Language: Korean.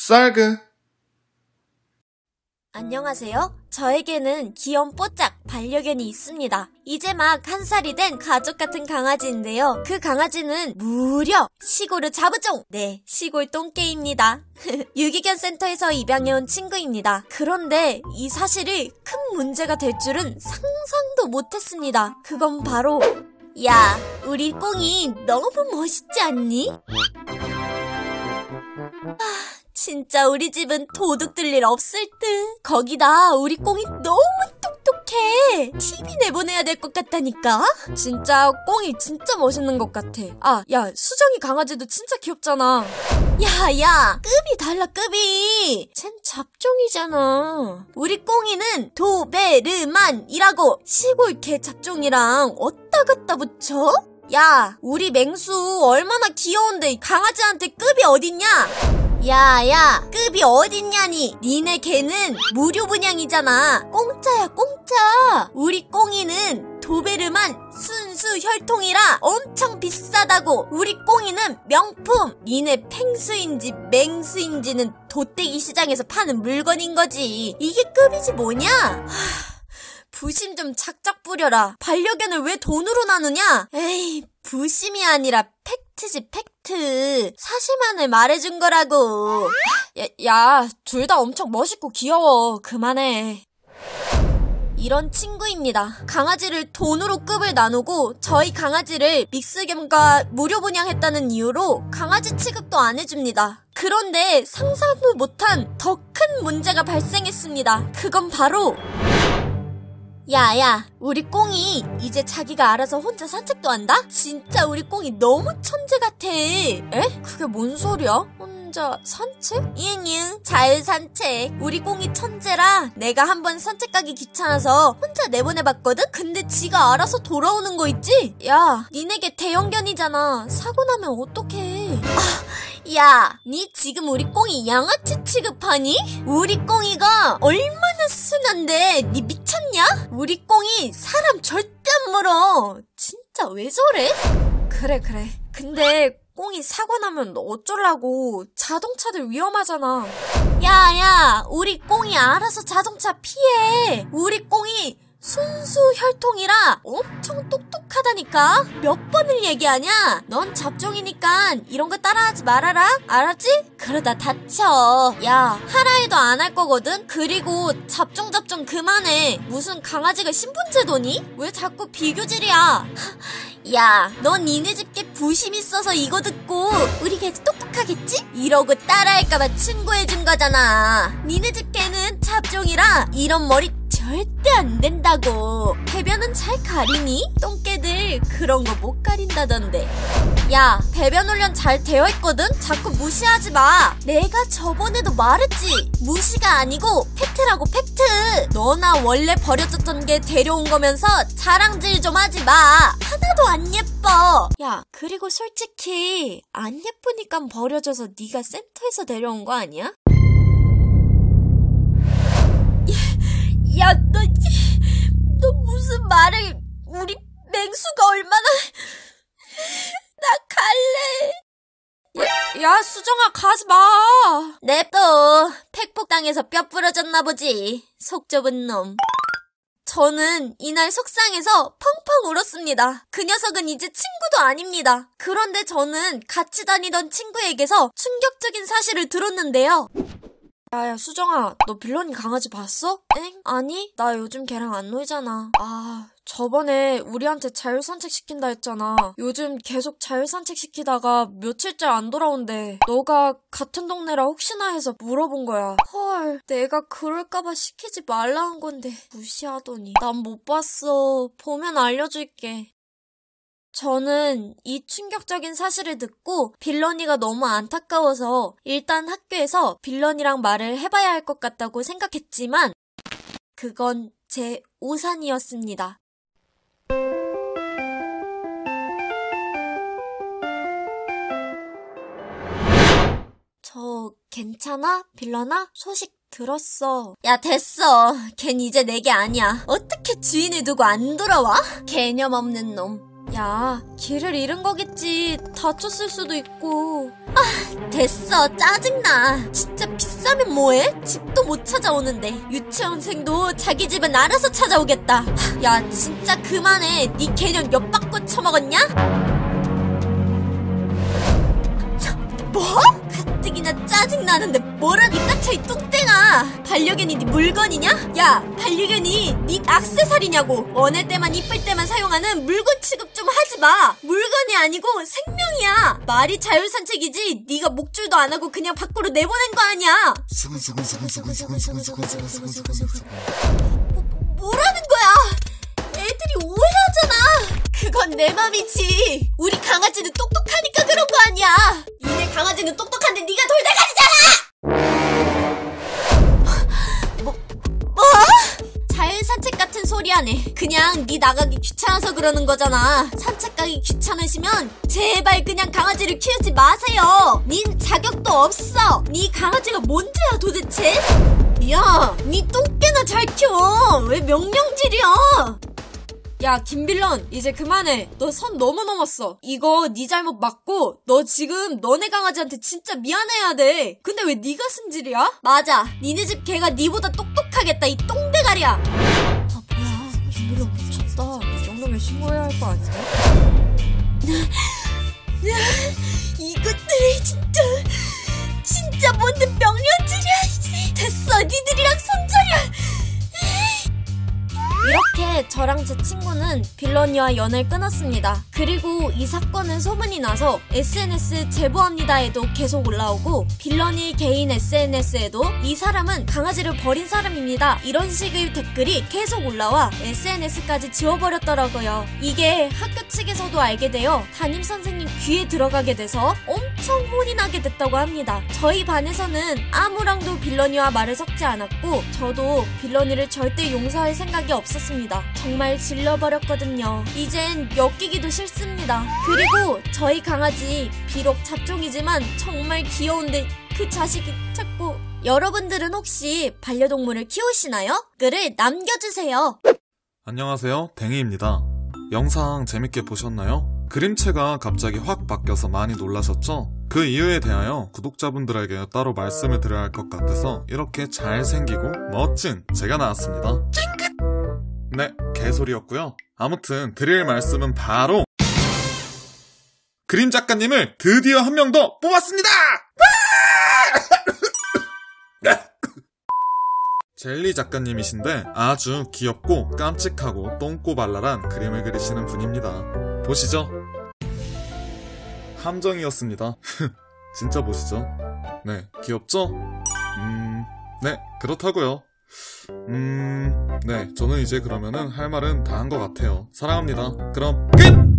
쌀그. 안녕하세요. 저에게는 귀여운 뽀짝 반려견이 있습니다. 이제 막 1살이 된 가족 같은 강아지인데요. 그 강아지는 무려 시골의 자부종! 네, 시골 똥개입니다. 유기견 센터에서 입양해온 친구입니다. 그런데 이 사실이 큰 문제가 될 줄은 상상도 못했습니다. 그건 바로 야, 우리 꽁이 너무 멋있지 않니? 진짜 우리 집은 도둑 들 일 없을 듯. 거기다 우리 꽁이 너무 똑똑해. TV 내보내야 될 것 같다니까. 진짜 꽁이 진짜 멋있는 것 같아. 아, 야, 수정이 강아지도 진짜 귀엽잖아. 야, 급이 달라, 급이. 쟨 잡종이잖아. 우리 꽁이는 도베르만이라고. 시골 개 잡종이랑 어디다 갖다 붙여? 야, 우리 맹수 얼마나 귀여운데 강아지한테 급이 어딨냐? 야, 급이 어딨냐니. 니네 개는 무료 분양이잖아. 공짜야, 공짜. 우리 꽁이는 도베르만 순수 혈통이라 엄청 비싸다고. 우리 꽁이는 명품. 니네 펭수인지 맹수인지는 돗대기 시장에서 파는 물건인 거지. 이게 급이지 뭐냐? 부심 좀 작작 부려라. 반려견을 왜 돈으로 나누냐? 에이, 부심이 아니라 팩트지, 팩트. 사실만을 말해준 거라고. 야, 둘 다 엄청 멋있고 귀여워. 그만해. 이런 친구입니다. 강아지를 돈으로 급을 나누고 저희 강아지를 믹스견과 무료 분양했다는 이유로 강아지 취급도 안 해줍니다. 그런데 상상도 못한 더 큰 문제가 발생했습니다. 그건 바로 야, 우리 꽁이 이제 자기가 알아서 혼자 산책도 한다? 진짜 우리 꽁이 너무 천재 같아. 에? 그게 뭔 소리야? 혼자 산책? 이응, 자유산책. 우리 꽁이 천재라 내가 한번 산책 가기 귀찮아서 혼자 내보내봤거든? 근데 지가 알아서 돌아오는 거 있지? 야, 니네게 대형견이잖아. 사고 나면 어떡해. 야, 니 지금 우리 꽁이 양아치 취급하니? 우리 꽁이가 얼마나 순한데 니 미쳤냐? 우리 꽁이 사람 절대 안 물어. 진짜 왜 저래? 그래. 근데 꽁이 사고 나면 어쩌려고. 자동차들 위험하잖아. 야, 우리 꽁이 알아서 자동차 피해. 우리 꽁이 순수 혈통이라 엄청 똑똑하다니까? 몇 번을 얘기하냐? 넌 잡종이니까 이런 거 따라하지 말아라. 알았지? 그러다 다쳐. 야, 하라 해도 안 할 거거든? 그리고 잡종 그만해. 무슨 강아지가 신분제도니? 왜 자꾸 비교질이야? 야, 넌 니네 집 개 부심 있어서 이거 듣고 우리 개 똑똑하겠지? 이러고 따라할까봐 충고해준 거잖아. 니네 집 개는 잡종이라 이런 머리 절대 안 된다고. 배변은 잘 가리니? 똥개들 그런 거 못 가린다던데. 야, 배변 훈련 잘 되어 있거든? 자꾸 무시하지 마. 내가 저번에도 말했지. 무시가 아니고 팩트라고, 팩트. 너나 원래 버려졌던 게 데려온 거면서 자랑질 좀 하지 마. 하나도 안 예뻐. 야, 그리고 솔직히 안 예쁘니까 버려져서 네가 센터에서 데려온 거 아니야? 야, 너 무슨 말을. 우리 맹수가 얼마나. 나 갈래. 야, 수정아, 가지 마. 냅둬. 팩폭당해서 뼈 부러졌나 보지. 속 좁은 놈. 저는 이날 속상해서 펑펑 울었습니다. 그 녀석은 이제 친구도 아닙니다. 그런데 저는 같이 다니던 친구에게서 충격적인 사실을 들었는데요. 야, 수정아, 너 빌런이 강아지 봤어? 엥? 아니, 나 요즘 걔랑 안 놀잖아. 아, 저번에 우리한테 자율산책 시킨다 했잖아. 요즘 계속 자율산책 시키다가 며칠째 안 돌아온대. 너가 같은 동네라 혹시나 해서 물어본 거야. 헐, 내가 그럴까봐 시키지 말라 한 건데 무시하더니. 난 못 봤어. 보면 알려줄게. 저는 이 충격적인 사실을 듣고 빌런이가 너무 안타까워서 일단 학교에서 빌런이랑 말을 해봐야 할 것 같다고 생각했지만 그건 제 오산이었습니다. 저 괜찮아? 빌런아? 소식 들었어. 야, 됐어. 걘 이제 내 게 아니야. 어떻게 주인을 두고 안 돌아와? 개념 없는 놈. 야, 길을 잃은 거겠지. 다쳤을 수도 있고. 아, 됐어. 짜증나. 진짜 비싸면 뭐해? 집도 못 찾아오는데. 유치원생도 자기 집은 알아서 찾아오겠다. 야, 진짜 그만해. 네 개년 몇 바꿔 처먹었냐? 뭐? 가뜩이나 짜증나는데 뭐라니 깍차이 뚱땡아. 반려견이 네 물건이냐? 야, 반려견이 네 액세서리냐고. 원할 때만 이쁠 때만 사용하는 물건 취급 좀 하지마. 물건이 아니고 생명이야. 말이 자율산책이지 네가 목줄도 안 하고 그냥 밖으로 내보낸 거 아니야. 뭐라는 거야? 애들이 오해하잖아. 그건 내 맘이지. 우리 강아지는 똑똑하니까 그런 거 아니야. 니네 강아지는 똑똑한데 네가 돌대가리잖아. 뭐? 자율산책 같은 소리 하네. 그냥 네 나가기 귀찮아서 그러는 거잖아. 산책 가기 귀찮으시면 제발 그냥 강아지를 키우지 마세요. 닌 자격도 없어. 네 강아지가 뭔데야 도대체? 야, 니 똥개나 잘 키워. 왜 명령질이야? 야, 김빌런, 이제 그만해. 너 선 너무 넘었어. 이거 네 잘못 맞고 너 지금 너네 강아지한테 진짜 미안해야 돼. 근데 왜 네가 승질이야? 맞아, 니네 집 개가 니보다 똑똑하겠다, 이 똥대가리야. 아, 뭐야, 김빌런 미쳤다. 이 정도면 신고해야 할 거 아니야? 이것들이 진짜 뭔데 명령질이야. 됐어, 니들이랑 손절이야. 이렇게 저랑 제 친구는 빌런이와 연을 끊었습니다. 그리고 이 사건은 소문이 나서 SNS 제보합니다에도 계속 올라오고 빌런이 개인 SNS에도 이 사람은 강아지를 버린 사람입니다. 이런 식의 댓글이 계속 올라와 SNS까지 지워버렸더라고요. 이게 학교 측에서도 알게 되어 담임선생님 귀에 들어가게 돼서 엄청 혼이 나게 됐다고 합니다. 저희 반에서는 아무랑도 빌런이와 말을 섞지 않았고 저도 빌런이를 절대 용서할 생각이 없었습니다. 정말 질러버렸거든요. 이젠 엮이기도 싫습니다. 그리고 저희 강아지 비록 잡종이지만 정말 귀여운데 그 자식이 자꾸. 여러분들은 혹시 반려동물을 키우시나요? 글을 남겨주세요. 안녕하세요, 댕이입니다. 영상 재밌게 보셨나요? 그림체가 갑자기 확 바뀌어서 많이 놀라셨죠? 그 이유에 대하여 구독자분들에게 따로 말씀을 드려야 할 것 같아서 이렇게 잘생기고 멋진 제가 나왔습니다. 찡긋! 네, 개소리였고요. 아무튼 드릴 말씀은 바로 그림 작가님을 드디어 한 명 더 뽑았습니다! 젤리 작가님이신데 아주 귀엽고 깜찍하고 똥꼬발랄한 그림을 그리시는 분입니다. 보시죠. 함정이었습니다. 진짜 보시죠. 네, 귀엽죠? 네, 그렇다고요. 네, 저는 이제 그러면은 할 말은 다 한 것 같아요. 사랑합니다. 그럼 끝!